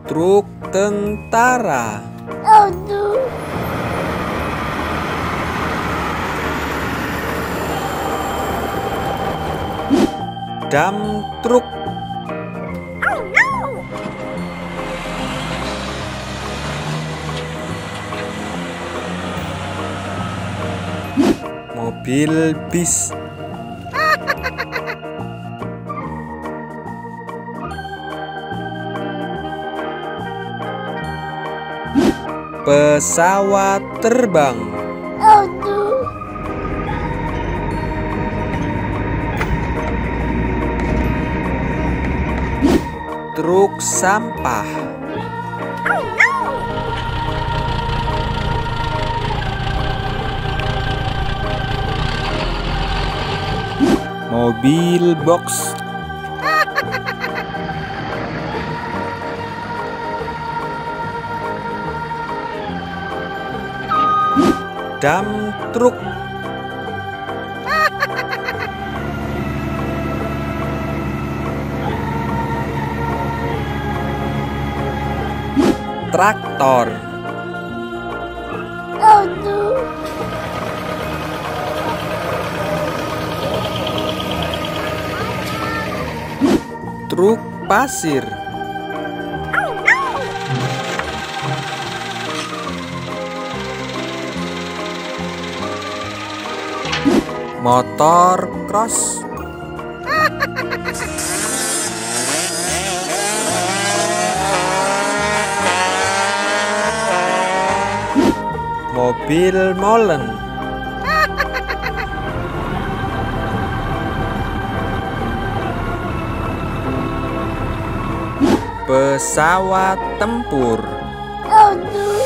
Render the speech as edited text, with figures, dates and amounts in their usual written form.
Truk tentara. Oh no. Dam truk. Oh no. Mobil bis. Pesawat terbang. Oh no. Truk sampah. Oh no. Mobil box. Dam truk. Traktor. Oh no. Truk pasir. Oh no. Motor cross. Mobil molen. Pesawat tempur. Oh no.